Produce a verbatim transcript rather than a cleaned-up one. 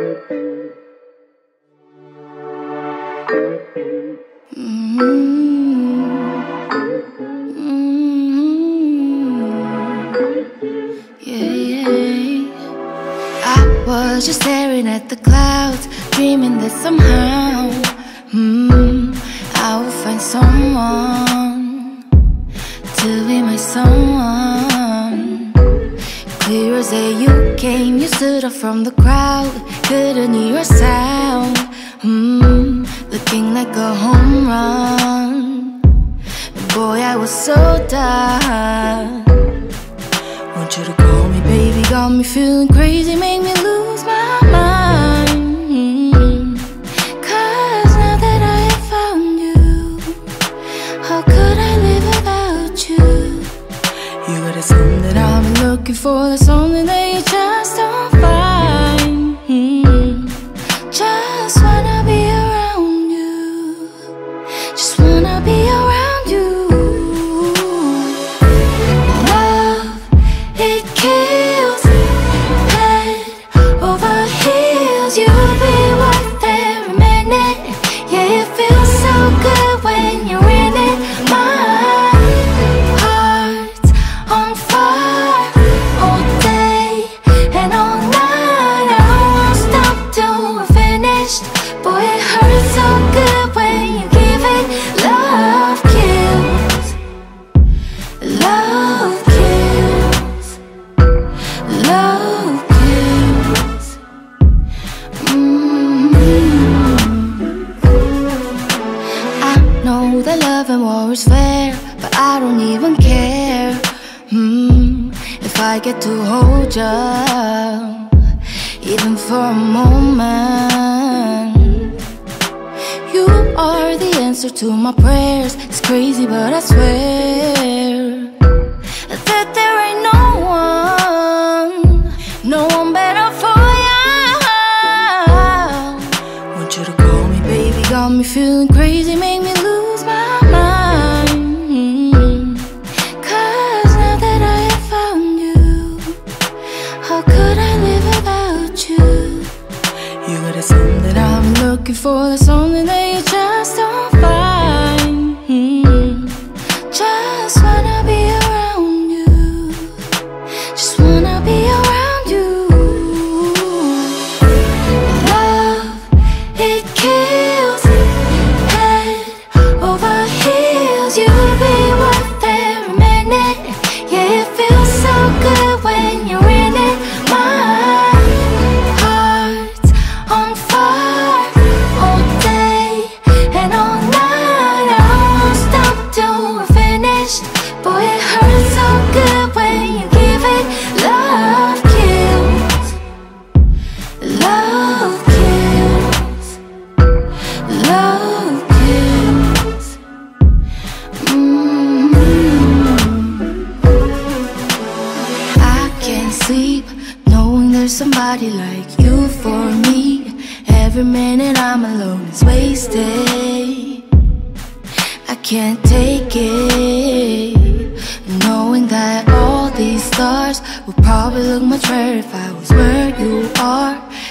Was just staring at the clouds, dreaming that somehow mm, I will find someone to be my someone. Clear as day you came, you stood up from the crowd, couldn't hear a sound, mm, looking like a home run. Boy, I was so done. Want you to call me, baby, got me feeling crazy, make me lose my mind. mm. Cause now that I have found you, how could I live without you? You got the something that I've been looking for, there's something that you just don't find. mm. Just wanna be around you, just wanna be around you. That love and war is fair, but I don't even care mm, if I get to hold you, even for a moment. You are the answer to my prayers. It's crazy, but I swear that there ain't no one, no one better for you. Want you to call me, baby, got me feeling crazy, make me lose my mind. mm. Cause now that I have found you, how could I live without you? You got the something that I've been looking for, there's something that you just don't find. mm. Just wanna be around you, just wanna be around you. Love, it kills, head over heels. You'll be worth every minute. Yeah, it feels so good when you're in it. My heart's on fire all day and all night. I won't stop till we're finished. Boy, it hurts so good when you give it. Love kills, love kills, love kills. mm. I can't sleep knowing there's somebody like you for me. Every minute I'm alone is wasted. I can't take it, knowing that all these stars would probably look much better if I was where you are.